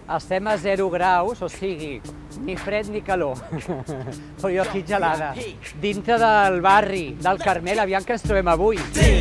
Estem a 0 graus, o sigui, ni fred ni calor. Però jo aquí gelada. Dintre del barri del Carmel, aviam que ens trobem avui.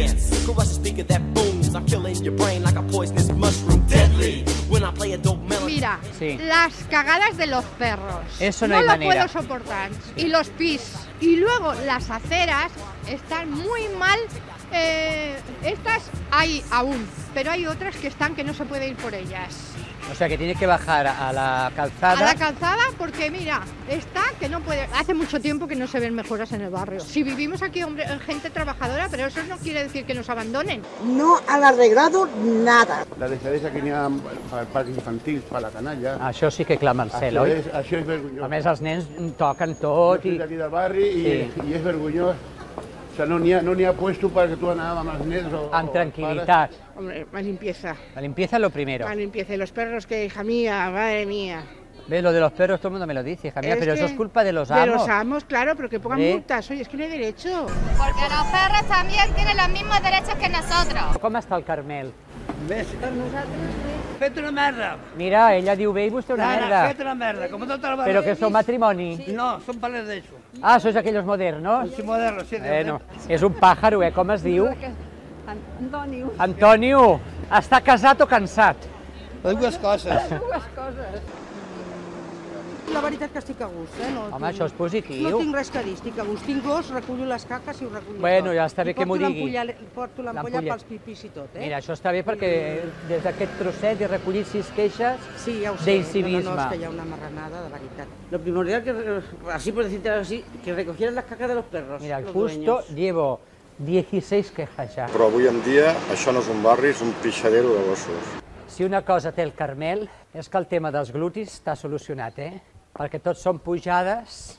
Mira, las cagadas de los perros. Eso no hay manera. Lo puedo soportar. Y los pis. Y luego las aceras están muy mal. Estas hay aún, pero hay otras que están que no se puede ir por ellas. O sea que tiene que bajar a la calzada. A la calzada porque mira, está que no puede. Hace mucho tiempo que no se ven mejoras en el barrio. Si vivimos aquí, hombre, gente trabajadora, pero eso no quiere decir que nos abandonen. No han arreglado nada. La deixadesa que n'hi ha per parcs infantils, per la canalla. Això sí que clama al cel, oi? Això és vergonyós. A més, els nens toquen tot. Jo soc d'aquí del barri i és vergonyós. O sea, no n'hi ha puesto para que tú anàvem amb els nens o... Amb tranquil·litat. Hombre, la limpieza. La limpieza es lo primero. La limpieza. Y los perros que, hija mía, madre mía. ¿Ves? Lo de los perros todo el mundo me lo dice, hija mía, pero eso es culpa de los amos. amos. De los amos, claro, pero que pongan multas. Oye, es que no hay derecho. Porque los perros también tienen los mismos derechos que nosotros. Com està el Carmel? Ves, per nosaltres fet una merda. Mira, ella diu bé i vostè una merda. Fet una merda, com tot el barri. Però que són matrimoni. No, són parles d'això. Ah, sois aquellos modernos? Sí, modernos, sí. Bueno, és un pájaro, com es diu? Antonio. Antonio, està casat o cansat? Les dues coses. Dues coses. La veritat que estic a gust, No Home, això és positiu. No tinc res que dir, estic a gust. Tinc gos, recullo les caques i ho recullo Bueno, tot. ja està bé que m'ho digui. Porto l'ampolla pels pipis i tot, Mira, això està bé perquè des d'aquest trosset he recollit 6 queixes sí, ja ho sé. d'incivisme. No, és que hi ha una marranada, de veritat. Lo primordial, así por decirte así, que recogieran las cacas de los perros. Mira, justo llevo 16 quejas ja. Però avui en dia això no és un barri, és un pixadero de gossos. Si una cosa té el Carmel és que el tema dels glutis està solucionat, perquè tots són pujades.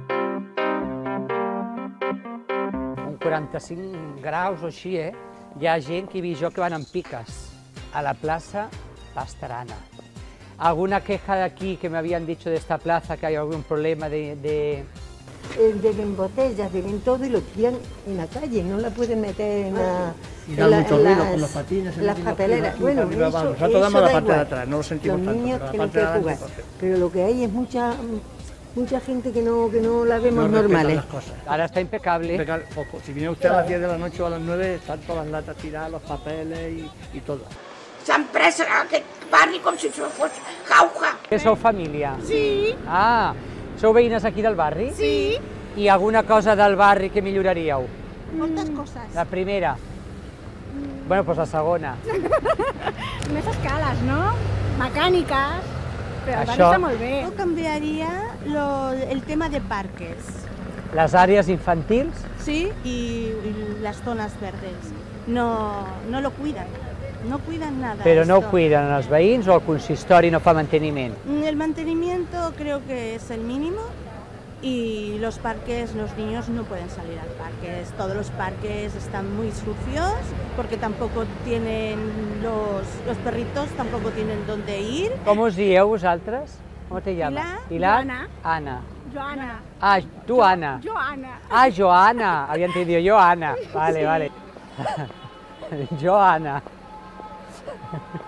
Un 45 graus o així, Hi ha gent que he vist jo que van en piques a la plaça Pastrana. Alguna queja de aquí que me habían dicho de esta plaza que hay algún problema de... Beben botellas, beben todo y lo tiran en la calle, no la pueden meter en la... Y da mucho ruido con los patines. Las papeleras. Bueno, nosotros damos la parte de atrás, no lo sentimos tanto. Los niños tienen que jugar, pero lo que hay es mucha gente que no la vemos normales. Ahora está impecable. Si viene usted a las 10 de la noche o a las 9, están todas las latas tiradas, los papeles y todo. S'han pres aquest barri com si fos jauja. Que sou família? Sí. Ah, sou veïnes aquí del barri? Sí. I alguna cosa del barri que milloraríeu? Moltes coses. La primera? Bueno, pues la segona. Més escales, no? Mecàniques. Però el barri està molt bé. Yo cambiaría el tema de parques, Les àrees infantils? sí, y las zonas verdes. No lo cuidan, no cuidan nada. Però no ho esto. cuiden els veïns o el consistori no fa manteniment? El mantenimiento creo que es el mínimo y los parques, los niños no pueden salir al parque. Todos los parques están muy sucios porque tampoco tienen los perritos, tampoco tienen dónde ir. Com us dieu vosaltres? Com te llamas? Pilar. Pilar. Ana. Joana. Ah, tu Ana. Joana. Ah, Joana. Había entendido yo Ana. Vale, vale. Joana.